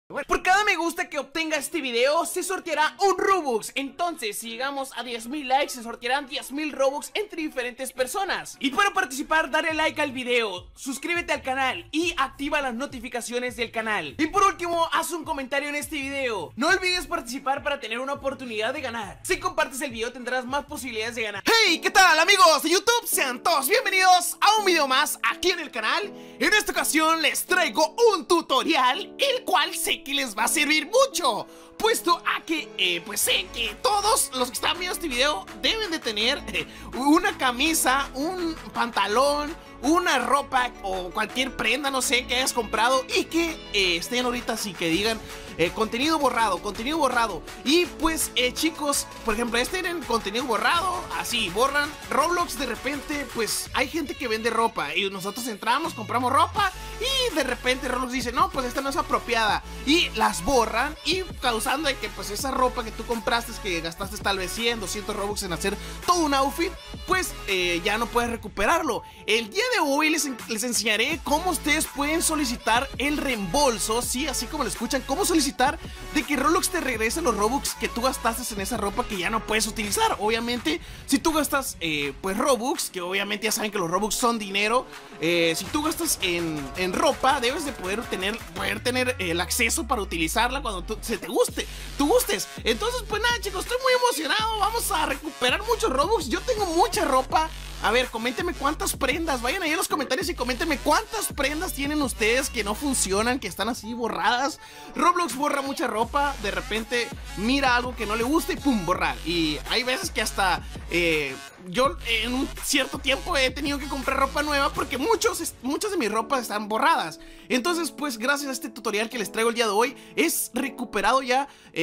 Bueno, por cada me gusta que obtenga este video se sorteará un Robux. Entonces, si llegamos a 10.000 likes, se sortearán 10.000 Robux entre diferentes personas. Y para participar, dale like al video, suscríbete al canal y activa las notificaciones del canal. Y por último, haz un comentario en este video. No olvides participar para tener una oportunidad de ganar. Si compartes el video tendrás más posibilidades de ganar. Hey, ¿qué tal amigos de YouTube? Sean todos bienvenidos a un video más aquí en el canal. En esta ocasión les traigo un tutorial, el cual sé que les va a servir mucho, puesto a que, pues sé que todos los que están viendo este video deben de tener una camisa, un pantalón, una ropa o cualquier prenda, no sé, que hayas comprado y que estén ahorita así que digan contenido borrado. Y pues chicos, por ejemplo, en contenido borrado, así, borran Roblox. De repente, pues hay gente que vende ropa y nosotros entramos, compramos ropa y de repente Roblox dice, no, pues esta no es apropiada, y las borran, y causando de que pues esa ropa que tú compraste, que gastaste tal vez 100, 200 Robux en hacer todo un outfit, pues ya no puedes recuperarlo. El día de hoy les enseñaré cómo ustedes pueden solicitar el reembolso, sí, así como lo escuchan, cómo solicitar de que Roblox te regrese los Robux que tú gastaste en esa ropa que ya no puedes utilizar. Obviamente, si tú gastas pues Robux, que obviamente ya saben que los Robux son dinero, si tú gastas en ropa, debes de poder tener el acceso para utilizarla cuando tú gustes. Entonces, pues nada, chicos, estoy muy emocionado. Vamos a recuperar muchos Robux. Yo tengo mucha ropa. A ver, coméntenme cuántas prendas. Vayan ahí en los comentarios y coméntenme cuántas prendas tienen ustedes que no funcionan, que están así borradas. Roblox borra mucha ropa. De repente mira algo que no le gusta y pum, borrar. Y hay veces que hasta yo en un cierto tiempo he tenido que comprar ropa nueva porque muchas de mis ropas están borradas. Entonces, pues gracias a este tutorial que les traigo el día de hoy, es recuperado ya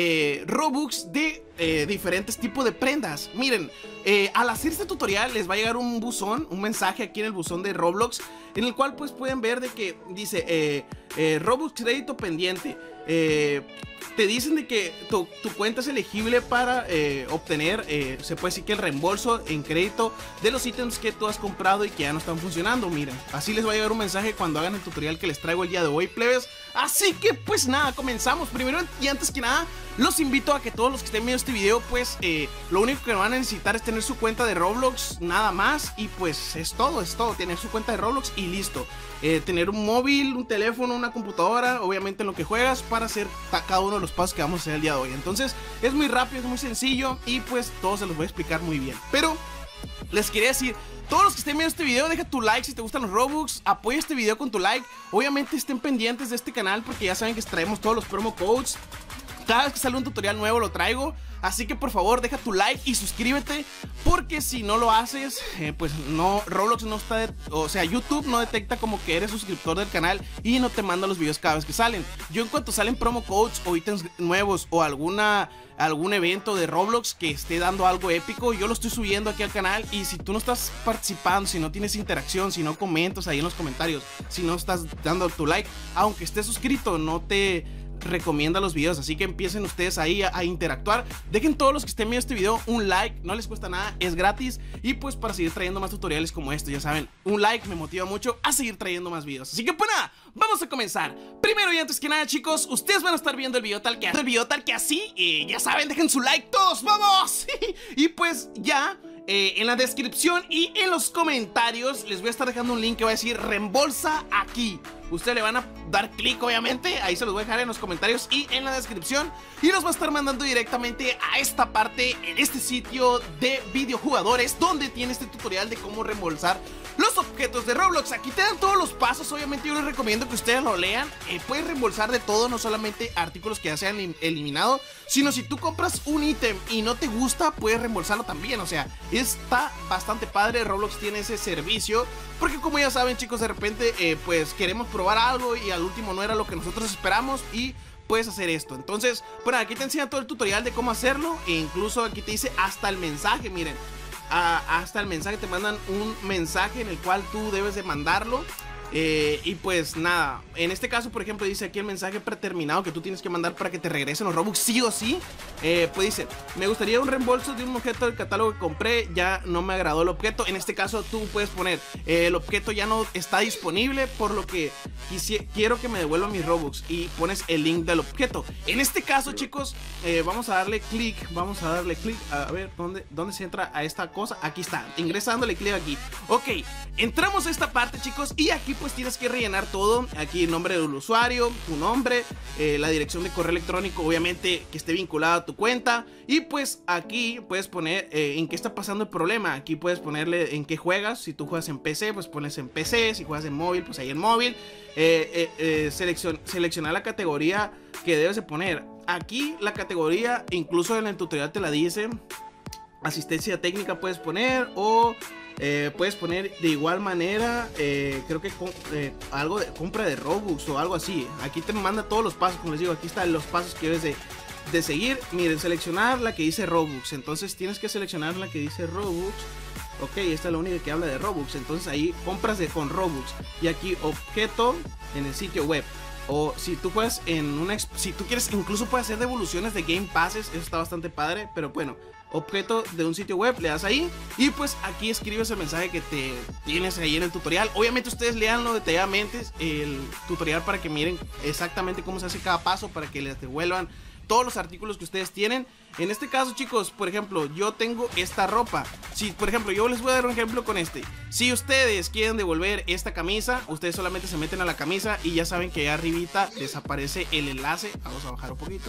Robux de diferentes tipos de prendas. Miren, al hacer este tutorial les va a llegar un buzón, un mensaje aquí en el buzón de Roblox, en el cual pues pueden ver de que dice Robux crédito pendiente. Te dicen de que tu cuenta es elegible para obtener, se puede decir que el reembolso en crédito de los ítems que tú has comprado y que ya no están funcionando. Miren, así les va a llegar un mensaje cuando hagan el tutorial que les traigo el día de hoy, plebes. Así que pues nada, comenzamos. Primero y antes que nada, los invito a que todos los que estén viendo este video, pues lo único que van a necesitar es tener su cuenta de Roblox, nada más. Y pues es todo, tener su cuenta de Roblox y listo. Tener un móvil, un teléfono, una computadora, obviamente en lo que juegas, para hacer cada uno de los pasos que vamos a hacer el día de hoy. Entonces es muy rápido, es muy sencillo y pues todo se los voy a explicar muy bien. Pero les quería decir, todos los que estén viendo este video, deja tu like si te gustan los Robux, apoya este video con tu like. Obviamente estén pendientes de este canal porque ya saben que traemos todos los promo codes. Cada vez que sale un tutorial nuevo lo traigo. Así que por favor deja tu like y suscríbete, porque si no lo haces, pues no, Roblox no está, o sea, YouTube no detecta como que eres suscriptor del canal y no te manda los videos cada vez que salen. Yo en cuanto salen promo codes o ítems nuevos o algún evento de Roblox que esté dando algo épico, yo lo estoy subiendo aquí al canal. Y si tú no estás participando, si no tienes interacción, si no comentas ahí en los comentarios, si no estás dando tu like, aunque estés suscrito, no te recomienda los videos. Así que empiecen ustedes ahí a interactuar. Dejen todos los que estén viendo este video un like, no les cuesta nada, es gratis. Y pues para seguir trayendo más tutoriales como este, ya saben, un like me motiva mucho a seguir trayendo más videos. Así que pues nada, vamos a comenzar. Primero y antes que nada, chicos, ustedes van a estar viendo el video tal que así, y ya saben, dejen su like todos, ¡vamos! Y pues ya en la descripción y en los comentarios les voy a estar dejando un link que va a decir reembolsa aquí. Ustedes le van a dar clic, obviamente, ahí se los voy a dejar en los comentarios y en la descripción, y los va a estar mandando directamente a esta parte, en este sitio de videojugadores, donde tiene este tutorial de cómo reembolsar los objetos de Roblox. Aquí te dan todos los pasos. Obviamente yo les recomiendo que ustedes lo lean. Puedes reembolsar de todo, no solamente artículos que ya se han eliminado, sino si tú compras un ítem y no te gusta, puedes reembolsarlo también. O sea, está bastante padre. Roblox tiene ese servicio, porque como ya saben, chicos, de repente pues queremos probar algo y al último no era lo que nosotros esperamos y puedes hacer esto. Entonces, bueno, aquí te enseña todo el tutorial de cómo hacerlo, e incluso aquí te dice hasta el mensaje. Miren, hasta el mensaje, te mandan un mensaje en el cual tú debes de mandarlo Y pues nada, en este caso por ejemplo dice aquí el mensaje predeterminado que tú tienes que mandar para que te regresen los Robux sí o sí. Pues dice, me gustaría un reembolso de un objeto del catálogo que compré, ya no me agradó el objeto. En este caso tú puedes poner, el objeto ya no está disponible, por lo que quiero que me devuelvan mis Robux, y pones el link del objeto. En este caso chicos, vamos a darle clic, a ver, ¿dónde se entra a esta cosa? Aquí está, ingresa dándole clic aquí. Ok, entramos a esta parte chicos, y aquí pues tienes que rellenar todo. Aquí el nombre del usuario, tu nombre, la dirección de correo electrónico, obviamente que esté vinculada a tu cuenta. Y pues aquí puedes poner en qué está pasando el problema. Aquí puedes ponerle en qué juegas. Si tú juegas en PC, pues pones en PC. Si juegas en móvil, pues ahí en móvil. Seleccionar la categoría que debes de poner. Aquí la categoría, incluso en el tutorial te la dice. Asistencia técnica puedes poner, o puedes poner de igual manera, creo que algo de compra de Robux o algo así. Aquí te manda todos los pasos, como les digo, aquí están los pasos que debes de seguir. Miren, seleccionar la que dice Robux. Entonces tienes que seleccionar la que dice Robux. Ok, esta es la única que habla de Robux. Entonces ahí compras con Robux. Y aquí objeto en el sitio web. O si tú puedes si tú quieres, incluso puedes hacer devoluciones de Game Passes. Eso está bastante padre. Pero bueno, objeto de un sitio web, le das ahí. Y pues aquí escribes el mensaje que te tienes ahí en el tutorial. Obviamente ustedes leanlo detalladamente, el tutorial, para que miren exactamente cómo se hace cada paso, para que les devuelvan todos los artículos que ustedes tienen. En este caso chicos, por ejemplo, yo tengo esta ropa. Si por ejemplo, yo les voy a dar un ejemplo con este. Si ustedes quieren devolver esta camisa, ustedes solamente se meten a la camisa y ya saben que ahí arribita desaparece el enlace. Vamos a bajar un poquito.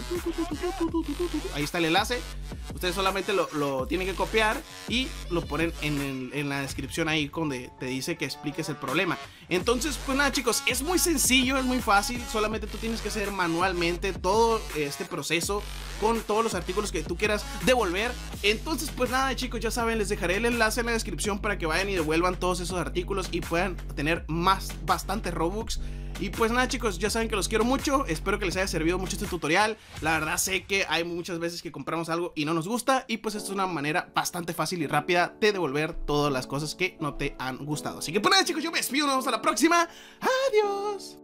Ahí está el enlace. Ustedes solamente lo tienen que copiar y lo ponen en la descripción ahí, donde te dice que expliques el problema. Entonces pues nada chicos, es muy sencillo, es muy fácil. Solamente tú tienes que hacer manualmente todo este proceso con todos los artículos que tú quieras devolver. Entonces pues nada chicos, ya saben, les dejaré el enlace en la descripción para que vayan y devuelvan todos esos artículos y puedan tener bastante Robux. Y pues nada chicos, ya saben que los quiero mucho. Espero que les haya servido mucho este tutorial. La verdad sé que hay muchas veces que compramos algo y no nos gusta, y pues esto es una manera bastante fácil y rápida de devolver todas las cosas que no te han gustado. Así que pues nada chicos, yo me despido, nos vemos a la próxima. Adiós.